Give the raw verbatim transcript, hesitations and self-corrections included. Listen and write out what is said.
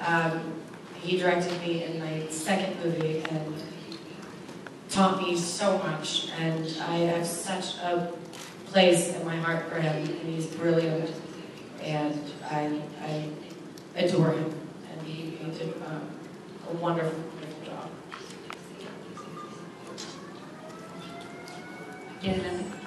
Um, he directed me in my second movie and taught me so much, and I have such a place in my heart for him, and he's brilliant, and I, I adore him, and he, he did um, a wonderful, wonderful job. Yeah.